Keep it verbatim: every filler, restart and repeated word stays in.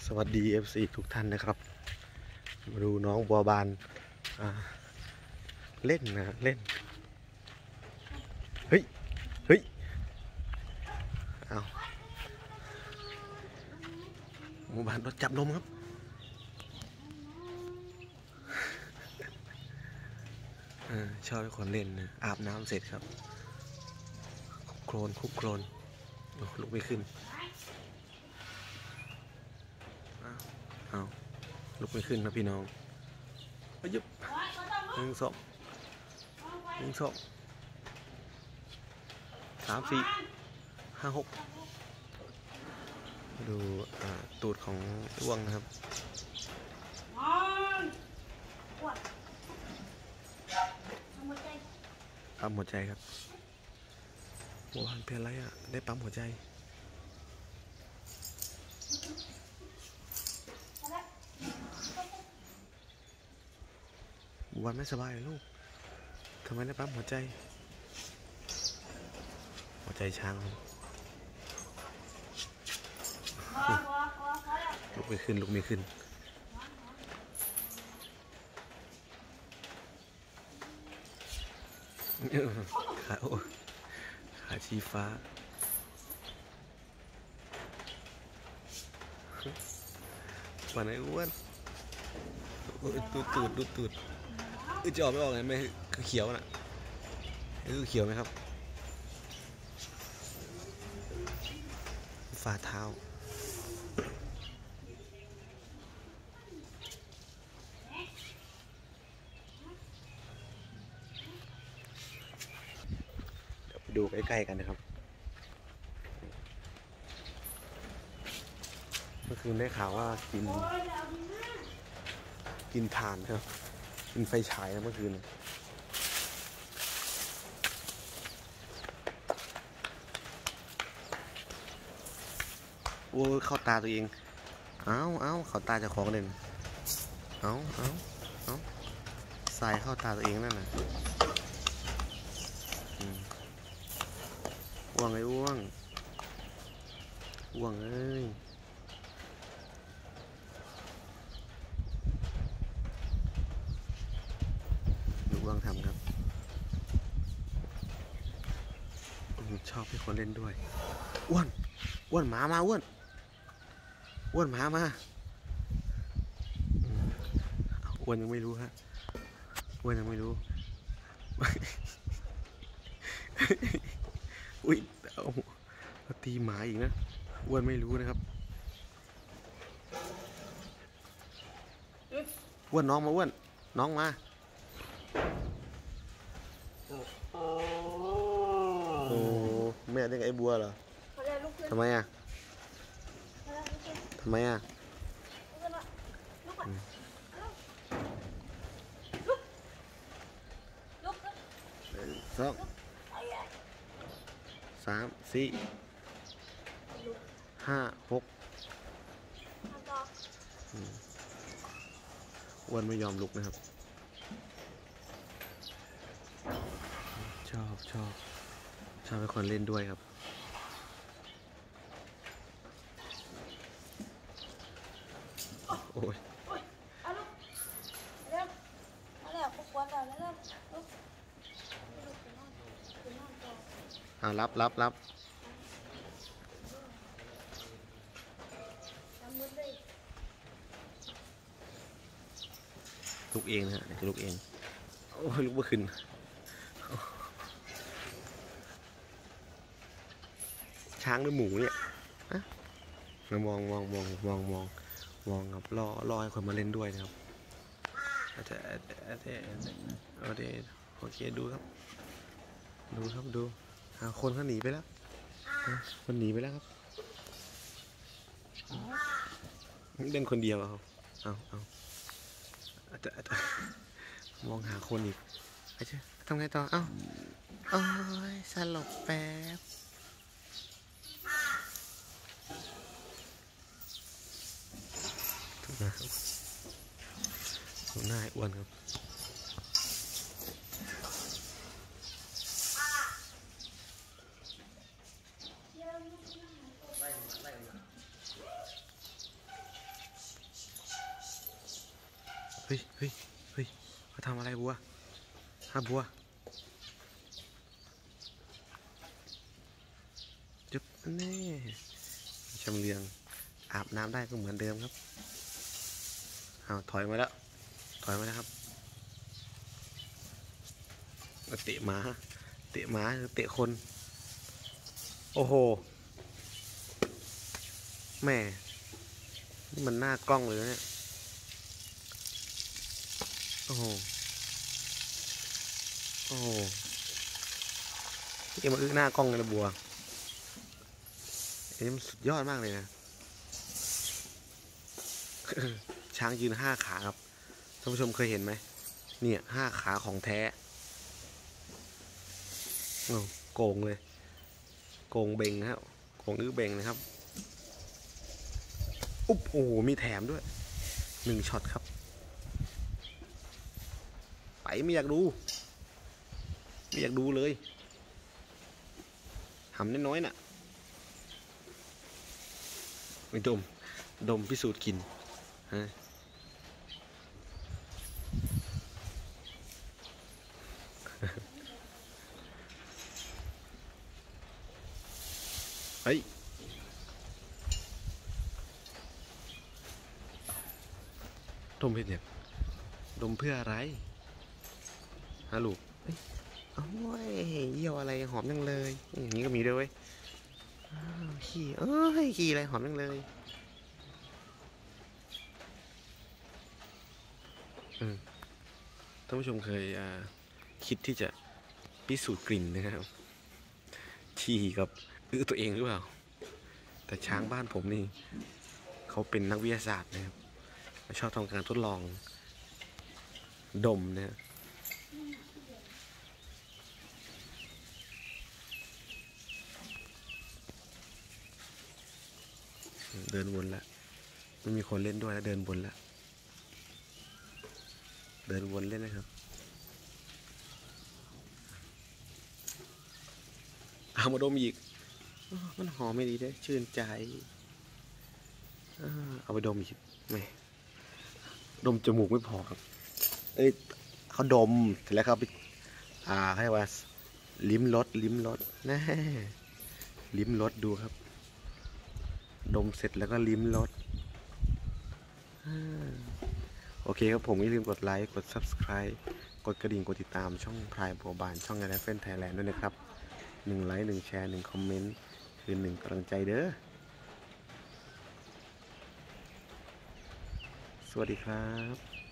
สวัสดี เอฟ ซี ทุกท่านนะครับมาดูน้องบัวบานเล่นนะเล่นเฮ้ยเฮ้ยเอาบัวบานรถจับนมครับชอบให้คนเล่นนะอาบน้ำเสร็จครับคุกโครนคุกโครนลุกไม่ขึ้นเอาลุกไม่ขึ้นนะพี่น้องไปยุบหนึ่งสองหนึ่งสองสามสี่ห้าหกดูตูดของอ้วงนะครับปั๊มหัวใจครับบัวบานเป็นอะไรอ่ะได้ปั๊มหัวใจบัวบานไม่สบายลูกทำไมได้ปั๊มหัวใจหัวใจช้างลุกไม่ขึ้นลุกไม่ขึ้นขาโอ้ขาชี้ฟ้าวันไหนอ้วนตูดตูดตูดตูดจะออกไม่ออกไงไม่คือเขียวน่ะคือเขียวไหมครับฝ่าเท้าเดี๋ยวไปดูใกล้ๆกันนะครับเมื่อคืนได้ข่าวว่ากินกินถ่านครับกินไฟฉายนะเมื่อคืนโอ้เข้าตาตัวเองเอ้าเอ้าเข้าตาเจ้าของเลยเอ้าเอ้าเอ้าใส่เข้าตาตัวเองนั่นน่ะอ้วงไอ้อ้วงอ้วงเอ้ยดูอ้วงทำครับชอบให้คนเล่นด้วยอ้วนอ้วนหมามาอ้วนอ้วนหมามาอ้วนยังไม่รู้ฮะอ้วนยังไม่รู้อุ้ยเอาตีหมาอีกนะอ้วนไม่รู้นะครับอ้วนน้องมาอ้วนน้องมาโอ้แม่เรียกไอ้บัวเหรอทำไมอ่ะทำไมอ่ะสองสามสี่ห้าหกอ้วนไม่ยอมลุกนะครับชอบชอบชอบให้คนเล่นด้วยครับโอ้ยเอารับรับรับลุกเองนะฮะเดี๋ยวจะลุกเองโอ้ยลุกไม่ขึ้นช้างหรือหมูเนี่ยนะมองมองมองมองมองมองครับรอรอให้คนมาเล่นด้วยนะครับอาจจะอาจจะอาจจะโอเคโอเคดูครับดูครับดูคนเขาหนีไปแล้วคนหนีไปแล้วครับเล่นคนเดียวครับเอาเอาอาจจะอาจจะมองหาคนอีกอาจจะทำไงต่อเอ้าโอ้ยสลบแป๊บถูกนะครับถูกหน้าอ้วนครับเฮ้ยเฮ้ยเฮ้ยเขาทำอะไรบัวฮะบัวจุ๊บแน่ชำเลืองอาบน้ำได้ก็เหมือนเดิมครับเอาถอยมาแล้วถอยมาแล้วครับเตะหมาเตะหมาเตะคนโอ้โหแม่นี่มันหน้ากล้องเลยเนี่ยโอ้โหโอ้โหนี่มันอื้อหน้ากล้องเลยนะบัวอันนี้มันสุดยอดมากเลยนะ ช้างยืนห้าขาครับท่านผู้ชมเคยเห็นไหมเนี่ยห้าขาของแท้โอ้โกงเลยโกงเบงครับโกงอื้อเบงนะครับอุ๊บโอ้โหมีแถมด้วยหนึ่งช็อตครับไปไม่อยากดูไม่อยากดูเลยหำน้อยๆน่ะไปดมดมพิสูจน์กินฮะเฮ้ยดมเพื่อเนี่ยดมเพื่ออะไรฮะลูกเฮ้ยโอ้ยเยี่ยวอะไรหอมจังเลยอย่างนี้ก็มีด้วยเว้ยขี้เอ้ยขี้อะไรหอมจังเลยอืมท่านผู้ชมเคยคิดที่จะพิสูจน์กลิ่นนะครับฉี่กับอื้อตัวเองหรือเปล่าแต่ช้างบ้านผมนี่เขาเป็นนักวิทยาศาสตร์นะครับชอบทำการทดลองดมนะเดินวนแล้วไม่มีคนเล่นด้วยแล้วเดินวนแล้วเดินวนเล่นนะครับเอามาดมอีกมันหอมไม่ดีด้วยชื่นใจเอาไปดมอีกไม่ดมจมูกไม่พอครับเอ้ยเขาดมเสร็จแล้วเขาไปอ่าให้ว่าลิ้มรสลิ้มรสแน่ลิ้มรสดูครับดมเสร็จแล้วก็ลิ้มรสโอเคครับผมอย่าลืมกดไลค์กด ซับสไครบ์ กดกระดิ่งกดติดตามช่องพรายบัวบานช่องงานแฟนไทยแลนด์ด้วยนะครับหนึ่งไลค์หนึ่งแชร์หนึ่งคอมเมนต์คือหนึ่งกำลังใจเด้อสวัสดีครับ